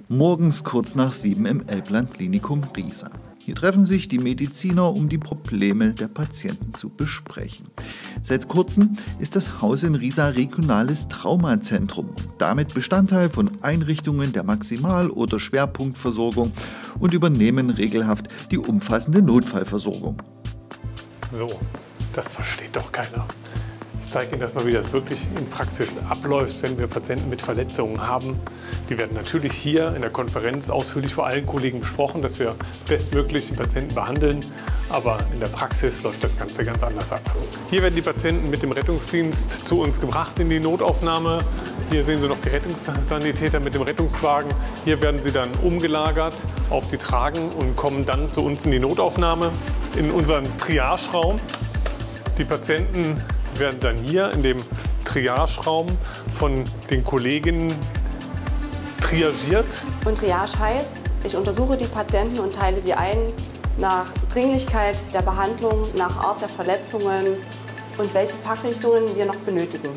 Morgens kurz nach 7 im Elbland-Klinikum Riesa. Hier treffen sich die Mediziner, um die Probleme der Patienten zu besprechen. Seit kurzem ist das Haus in Riesa regionales Traumazentrum und damit Bestandteil von Einrichtungen der Maximal- oder Schwerpunktversorgung und übernehmen regelhaft die umfassende Notfallversorgung. So, das versteht doch keiner. Ich zeige Ihnen das mal, wie das wirklich in Praxis abläuft, wenn wir Patienten mit Verletzungen haben. Die werden natürlich hier in der Konferenz ausführlich vor allen Kollegen besprochen, dass wir bestmöglich die Patienten behandeln. Aber in der Praxis läuft das Ganze ganz anders ab. Hier werden die Patienten mit dem Rettungsdienst zu uns gebracht in die Notaufnahme. Hier sehen Sie noch die Rettungssanitäter mit dem Rettungswagen. Hier werden sie dann umgelagert auf die Tragen und kommen dann zu uns in die Notaufnahme, in unseren Triageraum. Die Patienten werden dann hier in dem Triageraum von den Kollegen triagiert. Und Triage heißt, ich untersuche die Patienten und teile sie ein nach Dringlichkeit der Behandlung, nach Art der Verletzungen und welche Fachrichtungen wir noch benötigen.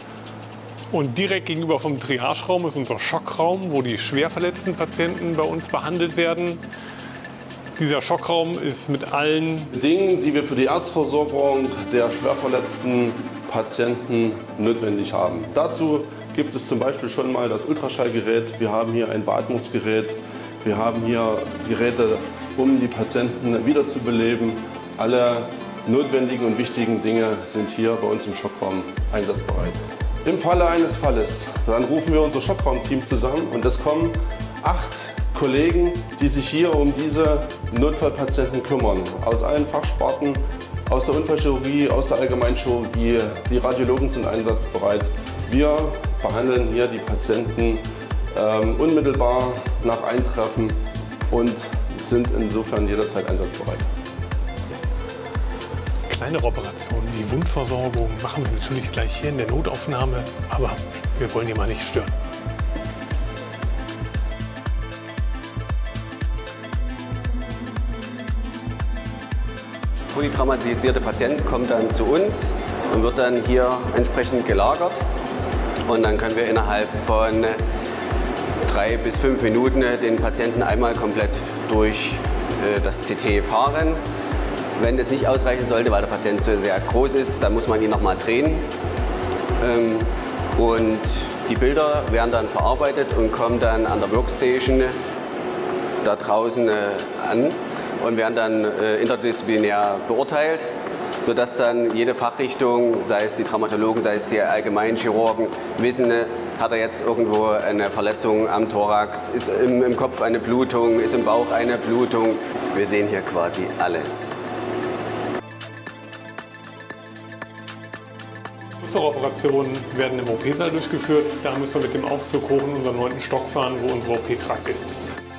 Und direkt gegenüber vom Triageraum ist unser Schockraum, wo die schwer verletzten Patienten bei uns behandelt werden. Dieser Schockraum ist mit allen Dingen, die wir für die Erstversorgung der schwer verletzten Patienten notwendig haben. Dazu gibt es zum Beispiel schon mal das Ultraschallgerät. Wir haben hier ein Beatmungsgerät. Wir haben hier Geräte, um die Patienten wiederzubeleben. Alle notwendigen und wichtigen Dinge sind hier bei uns im Schockraum einsatzbereit. Im Falle eines Falles, dann rufen wir unser Schockraumteam zusammen und es kommen 8 Kollegen, die sich hier um diese Notfallpatienten kümmern. Aus allen Fachsparten, aus der Unfallchirurgie, aus der Allgemeinchirurgie. Die Radiologen sind einsatzbereit. Wir behandeln hier die Patienten unmittelbar nach Eintreffen und sind insofern jederzeit einsatzbereit. Kleinere Operationen, die Wundversorgung machen wir natürlich gleich hier in der Notaufnahme, aber wir wollen hier mal nicht stören. Polytraumatisierte Patient kommt dann zu uns und wird dann hier entsprechend gelagert. Und dann können wir innerhalb von 3 bis 5 Minuten den Patienten einmal komplett durch das CT fahren. Wenn es nicht ausreichen sollte, weil der Patient so sehr groß ist, dann muss man ihn nochmal drehen. Und die Bilder werden dann verarbeitet und kommen dann an der Workstation da draußen an und werden dann interdisziplinär beurteilt, sodass dann jede Fachrichtung, sei es die Traumatologen, sei es die Allgemeinchirurgen, wissen, hat er jetzt irgendwo eine Verletzung am Thorax, ist im Kopf eine Blutung, ist im Bauch eine Blutung. Wir sehen hier quasi alles. Größere Operationen werden im OP-Saal durchgeführt. Da müssen wir mit dem Aufzug hoch in unseren 9. Stock fahren, wo unser OP-Trakt ist.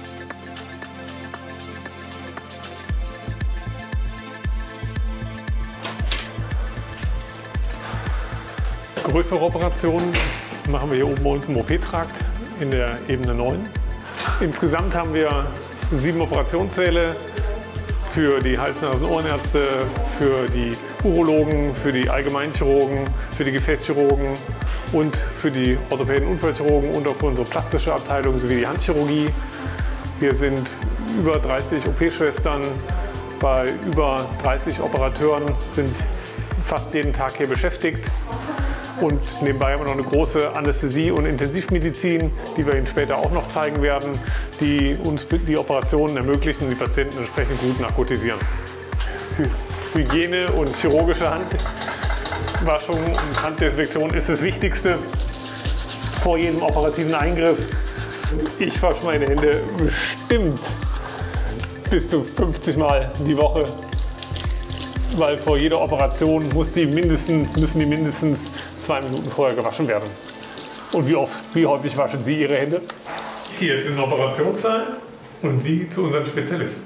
Größere Operationen machen wir hier oben bei uns im OP-Trakt in der Ebene 9. Insgesamt haben wir 7 Operationssäle für die Hals-, Nasen-, Ohrenärzte, für die Urologen, für die Allgemeinchirurgen, für die Gefäßchirurgen und für die Orthopäden, Unfallchirurgen und auch für unsere plastische Abteilung sowie die Handchirurgie. Wir sind über 30 OP-Schwestern, bei über 30 Operateuren, sind fast jeden Tag hier beschäftigt. Und nebenbei haben wir noch eine große Anästhesie- und Intensivmedizin, die wir Ihnen später auch noch zeigen werden, die uns die Operationen ermöglichen und die Patienten entsprechend gut narkotisieren. Hygiene und chirurgische Handwaschung und Handdesinfektion ist das Wichtigste vor jedem operativen Eingriff. Ich wasche meine Hände bestimmt bis zu 50 Mal die Woche, weil vor jeder Operation müssen die mindestens 2 Minuten vorher gewaschen werden. Und wie häufig waschen Sie Ihre Hände? Hier ist ein Operationssaal und Sie zu unseren Spezialisten.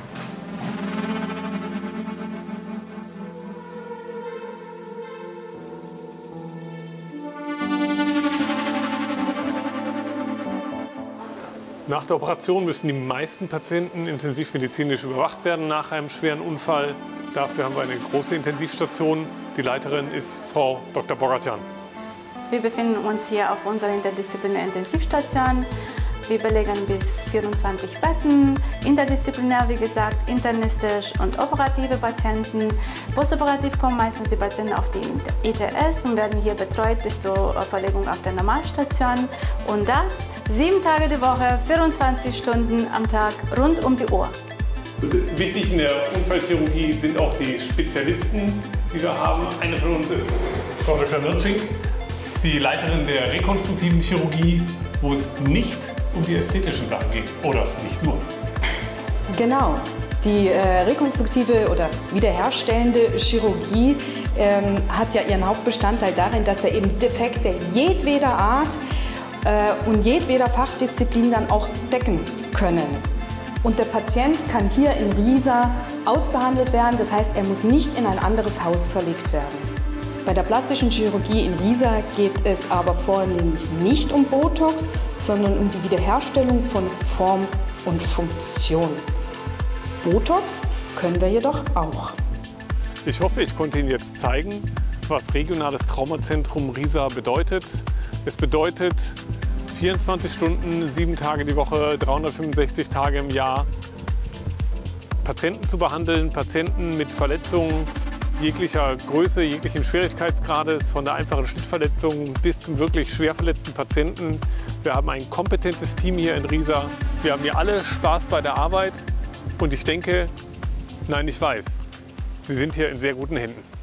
Nach der Operation müssen die meisten Patienten intensivmedizinisch überwacht werden nach einem schweren Unfall. Dafür haben wir eine große Intensivstation. Die Leiterin ist Frau Dr. Bogatjan. Wir befinden uns hier auf unserer interdisziplinären Intensivstation. Wir belegen bis 24 Betten, interdisziplinär wie gesagt, internistisch und operative Patienten. Postoperativ kommen meistens die Patienten auf die ITS und werden hier betreut bis zur Verlegung auf der Normalstation. Und das 7 Tage die Woche, 24 Stunden am Tag, rund um die Uhr. Wichtig in der Unfallchirurgie sind auch die Spezialisten, die wir haben. Eine von uns ist Frau Dr. Nürtsching, die Leiterin der rekonstruktiven Chirurgie, wo es nicht um die ästhetischen Sachen geht, oder nicht nur. Genau. Die rekonstruktive oder wiederherstellende Chirurgie hat ja ihren Hauptbestandteil darin, dass wir eben Defekte jedweder Art und jedweder Fachdisziplin dann auch decken können. Und der Patient kann hier in Riesa ausbehandelt werden, das heißt, er muss nicht in ein anderes Haus verlegt werden. Bei der plastischen Chirurgie in Riesa geht es aber vornehmlich nicht um Botox, sondern um die Wiederherstellung von Form und Funktion. Botox können wir jedoch auch. Ich hoffe, ich konnte Ihnen jetzt zeigen, was regionales Traumazentrum Riesa bedeutet. Es bedeutet 24 Stunden, 7 Tage die Woche, 365 Tage im Jahr Patienten zu behandeln, Patienten mit Verletzungen jeglicher Größe, jeglichen Schwierigkeitsgrades, von der einfachen Schnittverletzung bis zum wirklich schwer verletzten Patienten. Wir haben ein kompetentes Team hier in Riesa. Wir haben hier alle Spaß bei der Arbeit und ich denke, nein, ich weiß, Sie sind hier in sehr guten Händen.